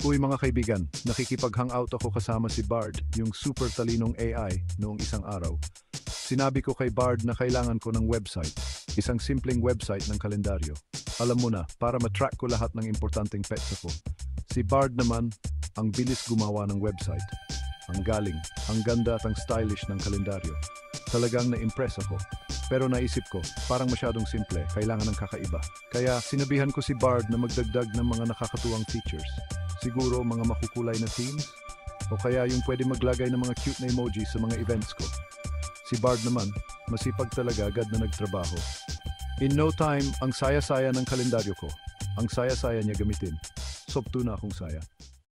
Uy mga kaibigan, nakikipag-hangout ako kasama si Bard, yung super talinong AI, noong isang araw. Sinabi ko kay Bard na kailangan ko ng website, isang simpleng website ng kalendaryo. Alam mo na, para matrack ko lahat ng importanteng pets ako. Si Bard naman, ang bilis gumawa ng website. Ang galing, ang ganda at ang stylish ng kalendaryo. Talagang na-impress ako. Pero naisip ko, parang masyadong simple, kailangan ng kakaiba. Kaya sinabihan ko si Bard na magdagdag ng mga nakakatuwang features. Siguro mga makukulay na themes? O kaya yung pwede maglagay ng mga cute na emojis sa mga events ko. Si Bard naman, masipag talaga agad na nagtrabaho. In no time, ang saya-saya ng kalendaryo ko. Ang saya-saya niya gamitin. Sobto na akong saya.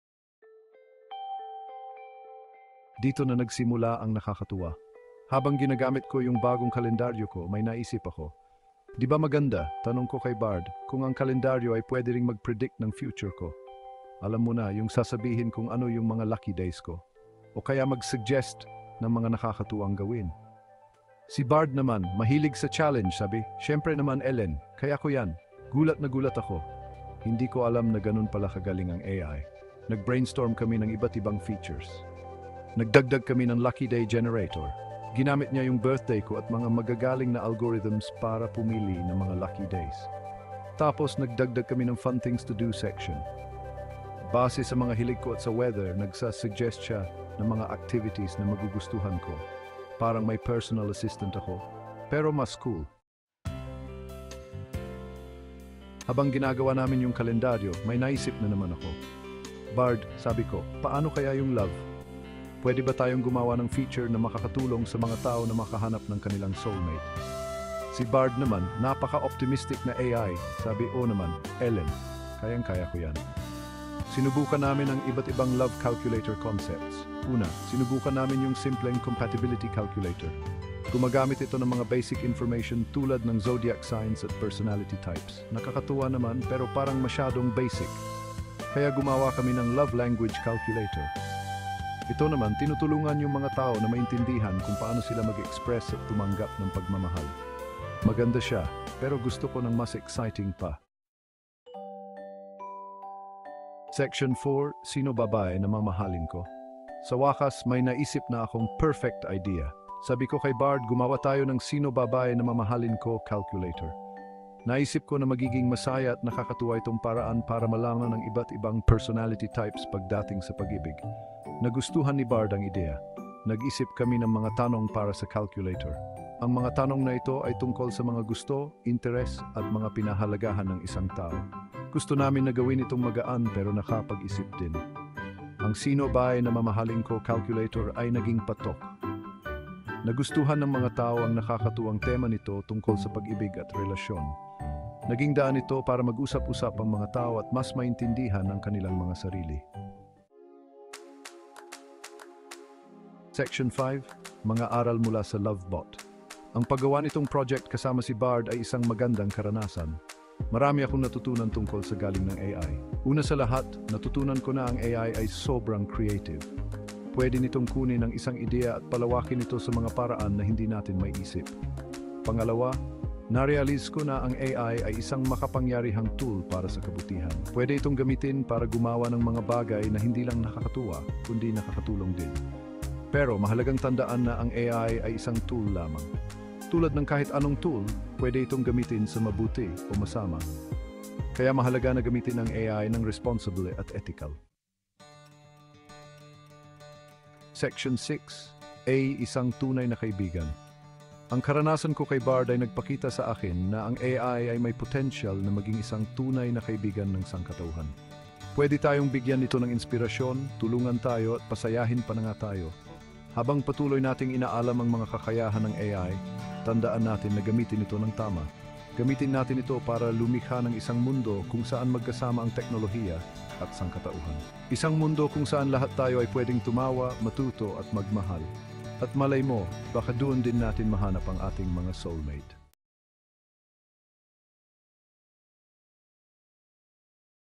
Dito na nagsimula ang nakakatuwa. Habang ginagamit ko yung bagong kalendaryo ko, may naisip ako. Di ba maganda, tanong ko kay Bard, kung ang kalendaryo ay pwede ring mag-predict ng future ko. Alam mo na, yung sasabihin kung ano yung mga lucky days ko. O kaya mag-suggest ng mga nakakatuwang gawin. Si Bard naman, mahilig sa challenge, sabi. Siyempre naman Ellen, kaya ko yan. Gulat na gulat ako. Hindi ko alam na ganun pala kagaling ang AI. Nag-brainstorm kami ng iba't ibang features. Nagdagdag kami ng lucky day generator. Ginamit niya yung birthday ko at mga magagaling na algorithms para pumili ng mga lucky days. Tapos nagdagdag kami ng fun things to do section. Base sa mga hilig ko at sa weather, nagsasuggest siya ng mga activities na magugustuhan ko. Parang may personal assistant ako, pero mas cool. Habang ginagawa namin yung kalendaryo, may naisip na naman ako. Bard, sabi ko, paano kaya yung love? Pwede ba tayong gumawa ng feature na makakatulong sa mga tao na makahanap ng kanilang soulmate? Si Bard naman, napaka-optimistic na AI. Sabi, o naman, Ellen, kayang-kaya ko yan. Sinubukan namin ang iba't ibang love calculator concepts. Una, sinubukan namin yung simpleng compatibility calculator. Gumagamit ito ng mga basic information tulad ng zodiac signs at personality types. Nakakatuwa naman pero parang masyadong basic. Kaya gumawa kami ng love language calculator. Ito naman, tinutulungan yung mga tao na maintindihan kung paano sila mag-express at tumanggap ng pagmamahal. Maganda siya, pero gusto ko ng mas exciting pa. Section 4, sino babae na mamahalin ko? Sa wakas, may naisip na akong perfect idea. Sabi ko kay Bard, gumawa tayo ng sino babae na mamahalin ko calculator. Naisip ko na magiging masaya at nakakatuwa itong paraan para malaman ng iba't ibang personality types pagdating sa pag-ibig. Nagustuhan ni Bard ang ideya. Nag-isip kami ng mga tanong para sa calculator. Ang mga tanong na ito ay tungkol sa mga gusto, interes at mga pinahalagahan ng isang tao. Gusto namin na gawin itong magaan pero nakapag-isip din. Ang sino babae na mamahalin ko calculator ay naging patok. Nagustuhan ng mga tao ang nakakatuwang tema nito tungkol sa pag-ibig at relasyon. Naging daan ito para mag-usap-usap ang mga tao at mas maintindihan ang kanilang mga sarili. Section 5, mga aral mula sa LoveBot. Ang paggawa nitong project kasama si Bard ay isang magandang karanasan. Marami akong natutunan tungkol sa galing ng AI. Una sa lahat, natutunan ko na ang AI ay sobrang creative. Pwede nitong kunin ang isang ideya at palawakin ito sa mga paraan na hindi natin may isip. Pangalawa, narealize ko na ang AI ay isang makapangyarihang tool para sa kabutihan. Pwede itong gamitin para gumawa ng mga bagay na hindi lang nakakatuwa, kundi nakakatulong din. Pero mahalagang tandaan na ang AI ay isang tool lamang. Tulad ng kahit anong tool, pwede itong gamitin sa mabuti o masama. Kaya mahalaga na gamitin ang AI ng responsible at ethical. Section 6, A. Isang tunay na kaibigan. Ang karanasan ko kay Bard ay nagpakita sa akin na ang AI ay may potential na maging isang tunay na kaibigan ng sangkatauhan. Pwede tayong bigyan nito ng inspirasyon, tulungan tayo at pasayahin pa na nga tayo. Habang patuloy nating inaalam ang mga kakayahan ng AI, tandaan natin na gamitin ito ng tama. Gamitin natin ito para lumikha ng isang mundo kung saan magkasama ang teknolohiya at sangkatauhan. Isang mundo kung saan lahat tayo ay pwedeng tumawa, matuto at magmahal. At malay mo, baka doon din natin mahanap ang ating mga soulmate.